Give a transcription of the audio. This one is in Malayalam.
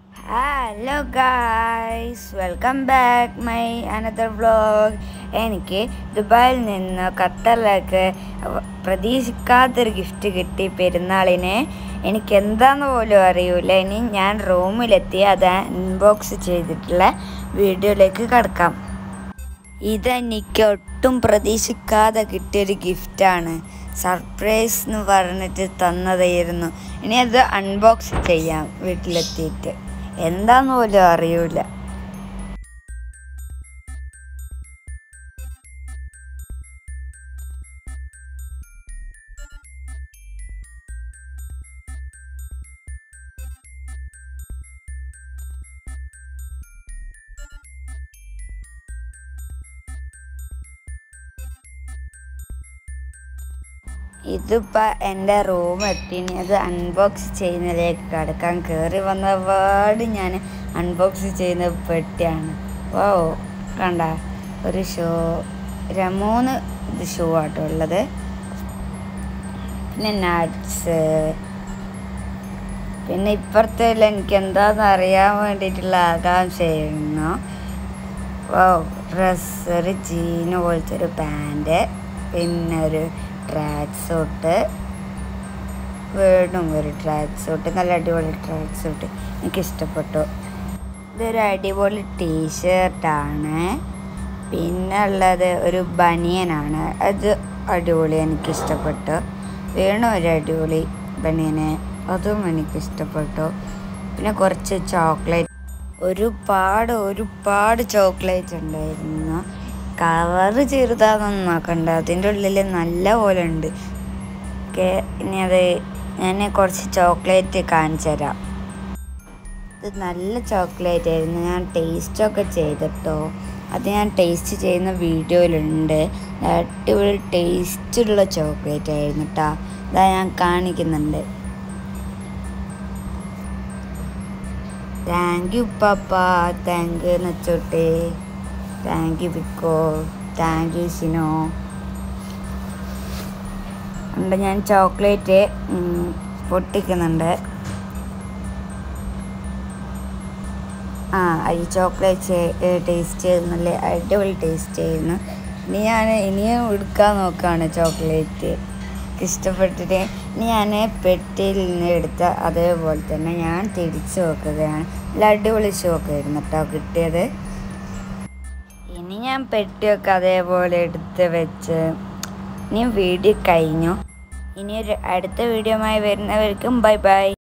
Hello guys, welcome back my another vlog. എനിക്ക് ദുബായിൽ നിന്ന് ഖത്തറിലേക്ക് പ്രതീക്ഷിക്കാത്തൊരു ഗിഫ്റ്റ് കിട്ടി പെരുന്നാളിന്. എനിക്ക് എന്താന്ന് പോലും അറിയില്ല. ഇനി ഞാൻ റൂമിലെത്തി അത് അൺബോക്സ് ചെയ്തിട്ടുള്ള വീഡിയോയിലേക്ക് കടക്കാം. ഇതെനിക്ക് ഒട്ടും പ്രതീക്ഷിക്കാതെ കിട്ടിയൊരു ഗിഫ്റ്റാണ്. സർപ്രൈസ് എന്ന് പറഞ്ഞിട്ട് തന്നതായിരുന്നു. ഇനി അത് അൺബോക്സ് ചെയ്യാം വീട്ടിലെത്തിയിട്ട്. എന്താന്ന് പോലും അറിയൂല. ഇതിപ്പോൾ എൻ്റെ റൂം എത്തി. അത് അൺബോക്സ് ചെയ്യുന്നതിലേക്ക് കിടക്കാൻ കയറി വന്ന പാട് ഞാൻ അൺബോക്സ് ചെയ്യുന്ന പെട്ടിയാണ്. ഓ കണ്ട ഒരു മൂന്ന് ഷൂ ആട്ടോ ഉള്ളത്. പിന്നെ നട്ട്സ്, പിന്നെ ഇപ്പുറത്തെ എനിക്ക് എന്താണെന്ന് അറിയാൻ വേണ്ടിയിട്ടുള്ള ആകാംക്ഷയായിരുന്നു. ഓ ഡ്രസ്സ്, ഒരു ജീന് പോലത്തെ ഒരു പാൻറ്, പിന്നെ ഒരു ട്രാക്ക് സൂട്ട്, വീണ്ടും ഒരു ട്രാക്ക് സൂട്ട്, നല്ല അടിപൊളി ട്രാക്ക് സൂട്ട്, എനിക്കിഷ്ടപ്പെട്ടു. ഇതൊരു അടിപൊളി ടീഷർട്ടാണ്. പിന്നെ ഉള്ളത് ഒരു ബനിയനാണ്, അത് അടിപൊളി, എനിക്കിഷ്ടപ്പെട്ടു. വീണ്ടും ഒരു അടിപൊളി ബനിയന്, അതും എനിക്കിഷ്ടപ്പെട്ടു. പിന്നെ കുറച്ച് ചോക്ലേറ്റ്, ഒരുപാട് ചോക്ലേറ്റ് ഉണ്ടായിരുന്നു. കവറ് ചെറുതാണെന്ന് നോക്കണ്ട, അതിൻ്റെ ഉള്ളിൽ നല്ല പോലെ ഉണ്ട്. ഇനി അത് ഞാൻ കുറച്ച് ചോക്ലേറ്റ് കാണിച്ചു തരാം. ഇത് നല്ല ചോക്ലേറ്റ് ആയിരുന്നു. ഞാൻ ടേസ്റ്റൊക്കെ ചെയ്തിട്ടോ. അത് ഞാൻ ടേസ്റ്റ് ചെയ്യുന്ന വീഡിയോയിലുണ്ട്. അടിപൊളി ടേസ്റ്റുള്ള ചോക്ലേറ്റ് ആയിരുന്നു കേട്ടോ. ഇതാ ഞാൻ കാണിക്കുന്നുണ്ട്. Thank you Pappa, thank you നച്ചോട്ടെ, thank you Pico, thank you Sino. ഉണ്ട്, ഞാൻ ചോക്ലേറ്റ് പൊട്ടിക്കുന്നുണ്ട്. ഈ ചോക്ലേറ്റ് ടേസ്റ്റ് ചെയ്ത് നല്ല അടിപൊളി ടേസ്റ്റ് ആയിരുന്നു. ഇനിയും എടുക്കാൻ നോക്കുകയാണ് ചോക്ലേറ്റ്, ഇഷ്ടപ്പെട്ടിട്ട്. ഇനി ഞാൻ പെട്ടിയിൽ നിന്ന് എടുത്ത അതേപോലെ തന്നെ ഞാൻ തിരിച്ചു നോക്കുകയാണ്. നല്ല അടിപൊളി ഷോക്ക് ആയിരുന്നു കേട്ടോ കിട്ടിയത്. ഇനി ഞാൻ പെട്ടിയൊക്കെ അതേപോലെ എടുത്ത് വെച്ച് ഇനി വീഡിയോ കഴിഞ്ഞു. ഇനി ഒരു അടുത്ത വീഡിയോയുമായി വരുന്നവർക്കും ബൈ ബൈ.